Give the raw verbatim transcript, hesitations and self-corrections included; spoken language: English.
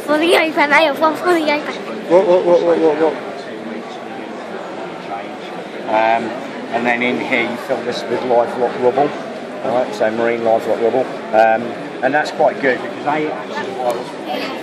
for the iPad. I have one for the iPad. What, what, what, what, what, what? Um, and then in here you fill this with live lock rubble. Alright, so marine live lock rubble. Um, and that's quite good because they actually